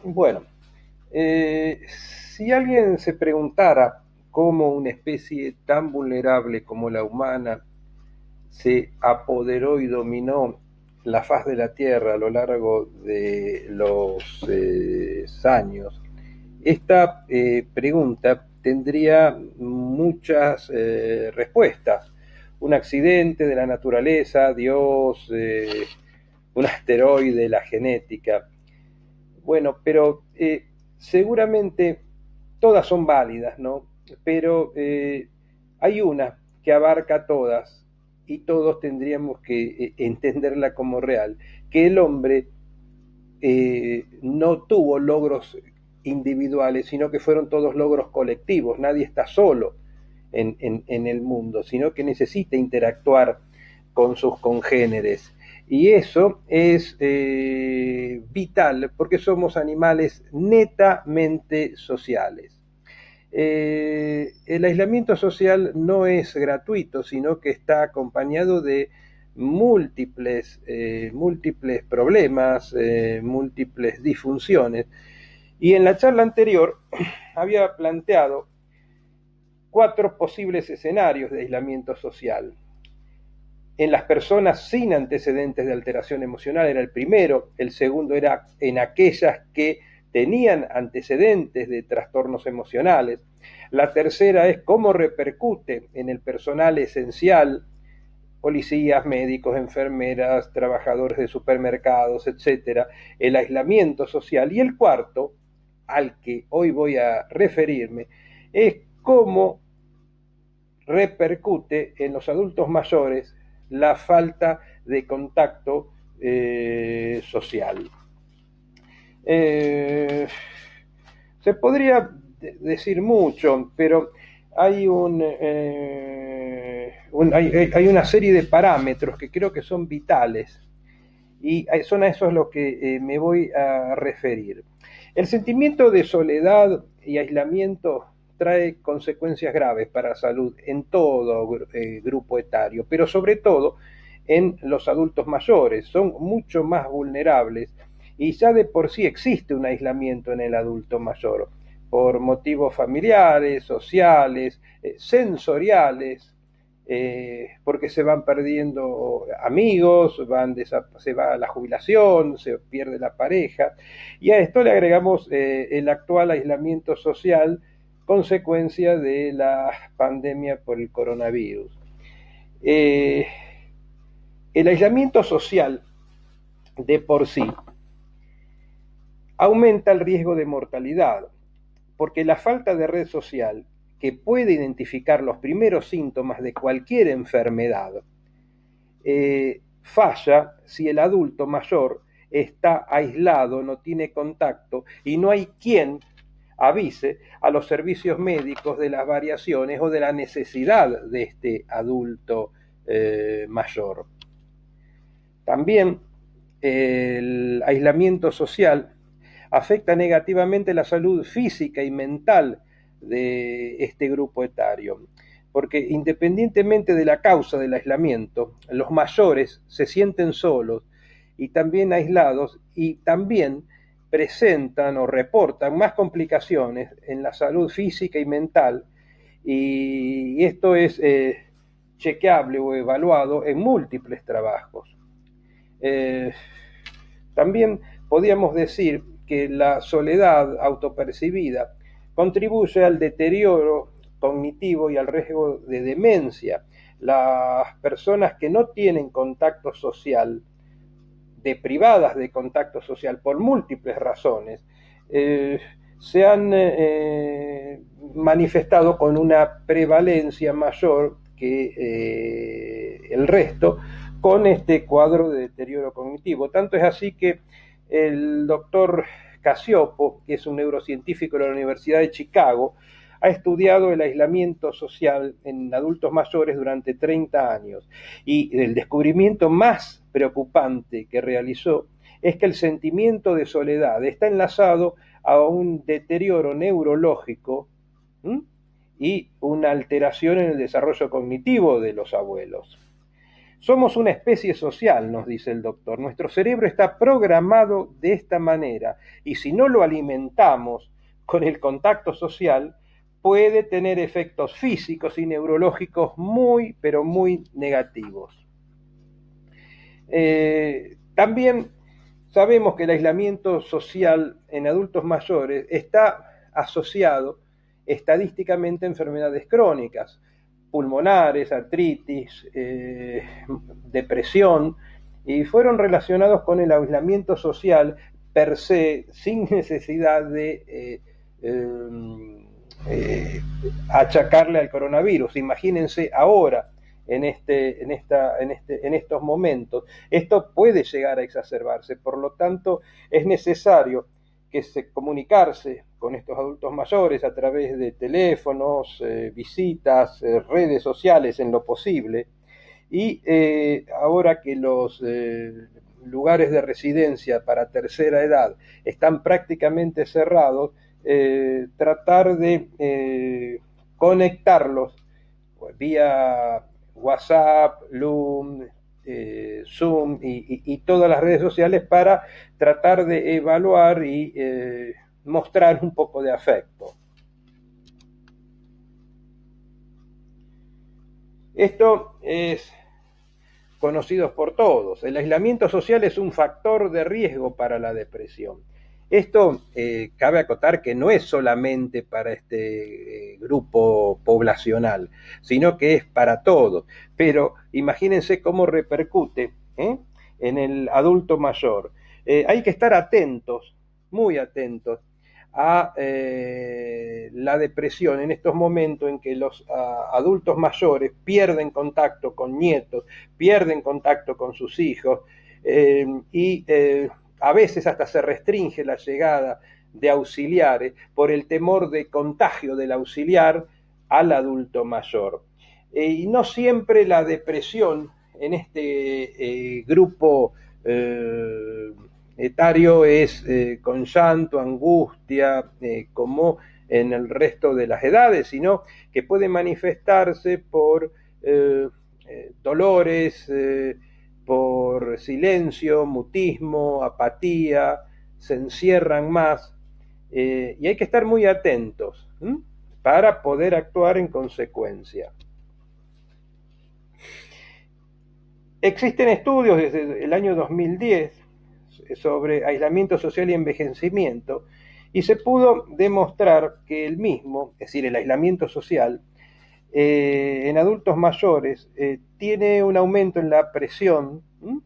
Bueno, si alguien se preguntara cómo una especie tan vulnerable como la humana se apoderó y dominó la faz de la Tierra a lo largo de los años, esta pregunta tendría muchas respuestas. Un accidente de la naturaleza, Dios, un asteroide, la genética. Bueno, pero seguramente todas son válidas, ¿no? Pero hay una que abarca todas y todos tendríamos que entenderla como real, que el hombre no tuvo logros individuales, sino que fueron todos logros colectivos. Nadie está solo en el mundo, sino que necesita interactuar con sus congéneres. Y eso es vital porque somos animales netamente sociales. El aislamiento social no es gratuito, sino que está acompañado de múltiples problemas, múltiples disfunciones. Y en la charla anterior había planteado 4 posibles escenarios de aislamiento social. En las personas sin antecedentes de alteración emocional era el primero, el segundo era en aquellas que tenían antecedentes de trastornos emocionales, la tercera es cómo repercute en el personal esencial, policías, médicos, enfermeras, trabajadores de supermercados, etcétera, el aislamiento social, y el cuarto, al que hoy voy a referirme, es cómo repercute en los adultos mayores la falta de contacto social. Se podría decir mucho, pero hay hay una serie de parámetros que creo que son vitales y son a esos los que me voy a referir. El sentimiento de soledad y aislamiento trae consecuencias graves para la salud en todo grupo etario, pero sobre todo en los adultos mayores. Son mucho más vulnerables y ya de por sí existe un aislamiento en el adulto mayor por motivos familiares, sociales, sensoriales, porque se van perdiendo amigos, se va a la jubilación, se pierde la pareja, y a esto le agregamos el actual aislamiento social, consecuencia de la pandemia por el coronavirus. Eh, el aislamiento social de por sí aumenta el riesgo de mortalidad, porque la falta de red social que puede identificar los primeros síntomas de cualquier enfermedad falla si el adulto mayor está aislado, no tiene contacto y no hay quien avise a los servicios médicos de las variaciones o de la necesidad de este adulto mayor. También el aislamiento social afecta negativamente la salud física y mental de este grupo etario, porque independientemente de la causa del aislamiento, los mayores se sienten solos y también aislados y también presentan o reportan más complicaciones en la salud física y mental, y esto es chequeable o evaluado en múltiples trabajos. También podríamos decir que la soledad autopercibida contribuye al deterioro cognitivo y al riesgo de demencia. Las personas que no tienen contacto social, deprivadas de contacto social por múltiples razones, se han manifestado con una prevalencia mayor que el resto con este cuadro de deterioro cognitivo. Tanto es así que el doctor Cacioppo, que es un neurocientífico de la Universidad de Chicago, ha estudiado el aislamiento social en adultos mayores durante 30 años y el descubrimiento más preocupante que realizó es que el sentimiento de soledad está enlazado a un deterioro neurológico y una alteración en el desarrollo cognitivo de los abuelos. Somos una especie social, nos dice el doctor. Nuestro cerebro está programado de esta manera y si no lo alimentamos con el contacto social, puede tener efectos físicos y neurológicos muy, pero muy negativos. También sabemos que el aislamiento social en adultos mayores está asociado estadísticamente a enfermedades crónicas, pulmonares, artritis, depresión, y fueron relacionados con el aislamiento social per se, sin necesidad de achacarle al coronavirus. Imagínense ahora, en estos momentos, esto puede llegar a exacerbarse. Por lo tanto, es necesario que se comunicarse con estos adultos mayores a través de teléfonos, visitas, redes sociales en lo posible. Y ahora que los lugares de residencia para tercera edad están prácticamente cerrados, tratar de conectarlos pues, vía WhatsApp, Loom, Zoom y todas las redes sociales para tratar de evaluar y mostrar un poco de afecto. Esto es conocido por todos. El aislamiento social es un factor de riesgo para la depresión. Esto cabe acotar que no es solamente para este grupo poblacional, sino que es para todos. Pero imagínense cómo repercute en el adulto mayor. Hay que estar atentos, muy atentos, a la depresión en estos momentos en que los adultos mayores pierden contacto con nietos, pierden contacto con sus hijos y a veces hasta se restringe la llegada de auxiliares por el temor de contagio del auxiliar al adulto mayor. Y no siempre la depresión en este grupo etario es con llanto, angustia, como en el resto de las edades, sino que puede manifestarse por dolores, por silencio, mutismo, apatía, se encierran más, y hay que estar muy atentos para poder actuar en consecuencia. Existen estudios desde el año 2010 sobre aislamiento social y envejecimiento, y se pudo demostrar que el mismo, es decir, el aislamiento social, en adultos mayores tiene un aumento en la presión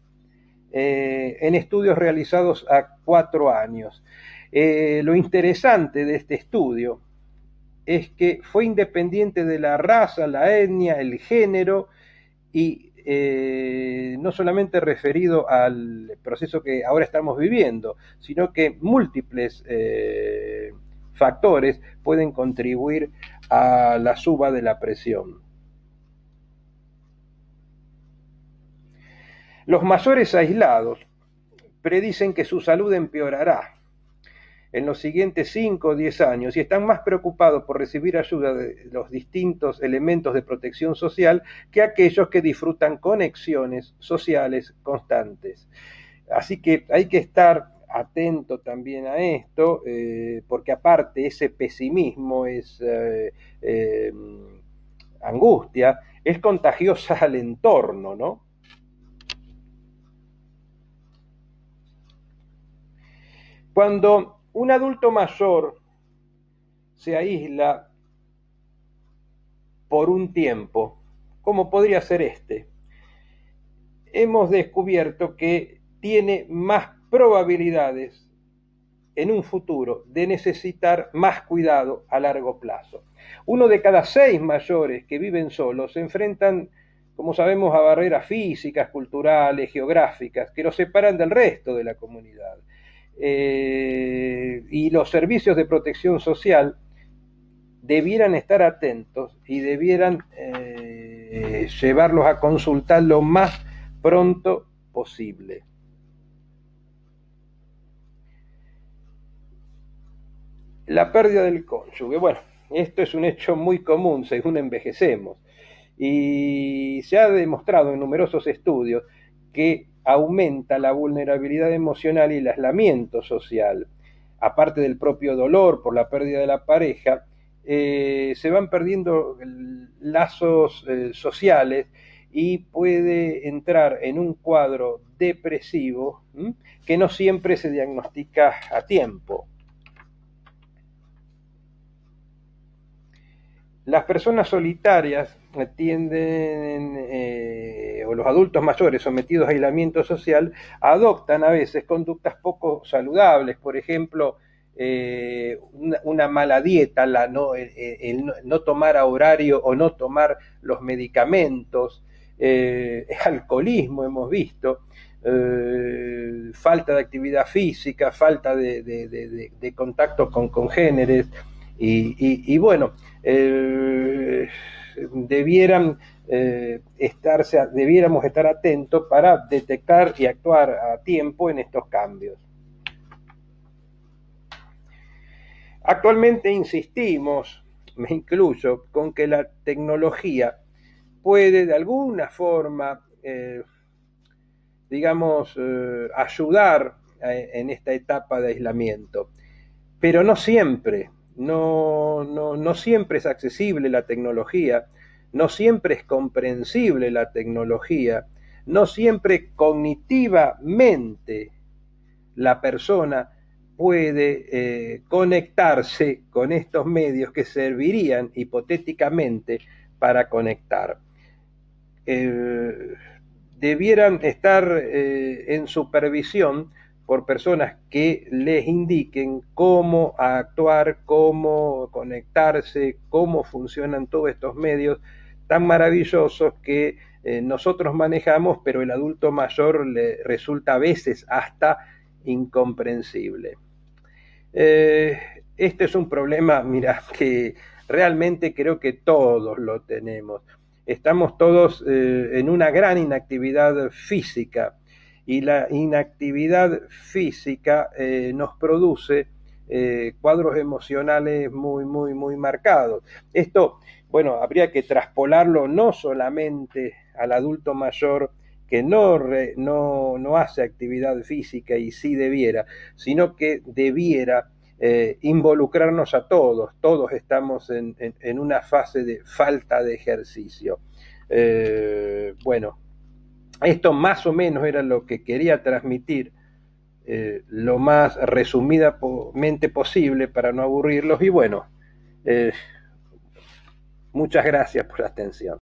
en estudios realizados a 4 años. Lo interesante de este estudio es que fue independiente de la raza, la etnia, el género y no solamente referido al proceso que ahora estamos viviendo, sino que múltiples factores pueden contribuir a la suba de la presión. Los mayores aislados predicen que su salud empeorará en los siguientes 5 o 10 años y están más preocupados por recibir ayuda de los distintos elementos de protección social que aquellos que disfrutan conexiones sociales constantes. Así que hay que estar atento también a esto, porque aparte ese pesimismo, es angustia, es contagiosa al entorno, ¿no? Cuando un adulto mayor se aísla por un tiempo, como podría ser este, hemos descubierto que tiene más probabilidades en un futuro de necesitar más cuidado a largo plazo. 1 de cada 6 mayores que viven solos se enfrentan, como sabemos, a barreras físicas, culturales, geográficas, que los separan del resto de la comunidad. Y los servicios de protección social debieran estar atentos y debieran llevarlos a consultar lo más pronto posible. La pérdida del cónyuge. Bueno, esto es un hecho muy común según envejecemos. Y se ha demostrado en numerosos estudios que aumenta la vulnerabilidad emocional y el aislamiento social. Aparte del propio dolor por la pérdida de la pareja, se van perdiendo lazos sociales y puede entrar en un cuadro depresivo que no siempre se diagnostica a tiempo. Las personas solitarias tienden, o los adultos mayores sometidos a aislamiento social, adoptan a veces conductas poco saludables, por ejemplo, una mala dieta, el no tomar a horario o no tomar los medicamentos, alcoholismo hemos visto, falta de actividad física, falta de contacto con congéneres, y bueno, debiéramos estar atentos para detectar y actuar a tiempo en estos cambios. Actualmente insistimos, me incluyo, con que la tecnología puede de alguna forma, ayudar en esta etapa de aislamiento, pero no siempre. No siempre es accesible la tecnología, no siempre es comprensible la tecnología, no siempre cognitivamente la persona puede conectarse con estos medios que servirían hipotéticamente para conectar. Debieran estar en supervisión por personas que les indiquen cómo actuar, cómo conectarse, cómo funcionan todos estos medios tan maravillosos que nosotros manejamos, pero el adulto mayor le resulta a veces hasta incomprensible. Este es un problema, mira, que realmente creo que todos lo tenemos. Estamos todos en una gran inactividad física, y la inactividad física nos produce cuadros emocionales muy marcados. Esto, bueno, habría que traspolarlo no solamente al adulto mayor que no hace actividad física y sí debiera, sino que debiera involucrarnos a todos. Todos estamos en una fase de falta de ejercicio. Bueno, esto más o menos era lo que quería transmitir, lo más resumidamente posible para no aburrirlos. Y bueno, muchas gracias por la atención.